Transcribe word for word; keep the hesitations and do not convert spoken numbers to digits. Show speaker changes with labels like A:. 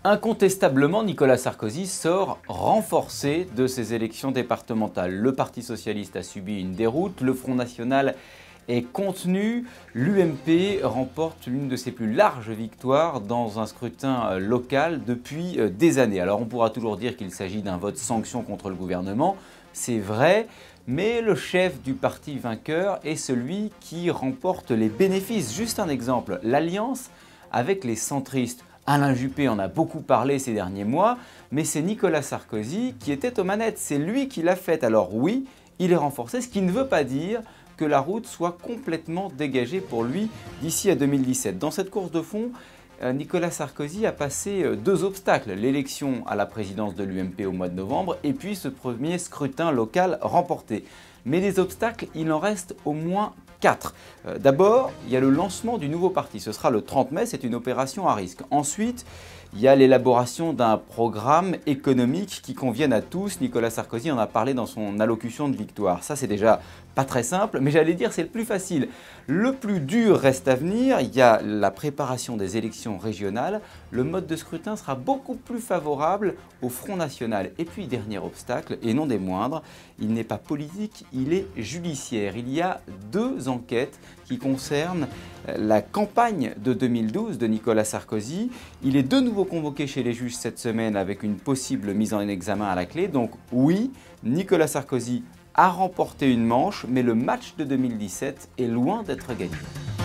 A: Incontestablement, Nicolas Sarkozy sort renforcé de ces élections départementales. Le Parti socialiste a subi une déroute, le Front national est contenu, l'U M P remporte l'une de ses plus larges victoires dans un scrutin local depuis des années. Alors on pourra toujours dire qu'il s'agit d'un vote sanction contre le gouvernement, c'est vrai, mais le chef du parti vainqueur est celui qui remporte les bénéfices. Juste un exemple, l'alliance avec les centristes. Alain Juppé en a beaucoup parlé ces derniers mois, mais c'est Nicolas Sarkozy qui était aux manettes, c'est lui qui l'a fait. Alors oui, il est renforcé, ce qui ne veut pas dire que la route soit complètement dégagée pour lui d'ici à deux mille dix-sept. Dans cette course de fond, Nicolas Sarkozy a passé deux obstacles, l'élection à la présidence de l'U M P au mois de novembre et puis ce premier scrutin local remporté. Mais des obstacles, il en reste au moins quatre. D'abord, il y a le lancement du nouveau parti, ce sera le trente mai, c'est une opération à risque. Ensuite, il y a l'élaboration d'un programme économique qui convienne à tous. Nicolas Sarkozy en a parlé dans son allocution de victoire. Ça, c'est déjà pas très simple, mais j'allais dire c'est le plus facile. Le plus dur reste à venir. Il y a la préparation des élections régionales. Le mode de scrutin sera beaucoup plus favorable au Front national. Et puis, dernier obstacle, et non des moindres, il n'est pas politique, il est judiciaire. Il y a deux enquêtes qui concernent la campagne de deux mille douze de Nicolas Sarkozy. Il est de nouveau convoqué chez les juges cette semaine avec une possible mise en examen à la clé. Donc oui, Nicolas Sarkozy a remporté une manche, mais le match de deux mille dix-sept est loin d'être gagné.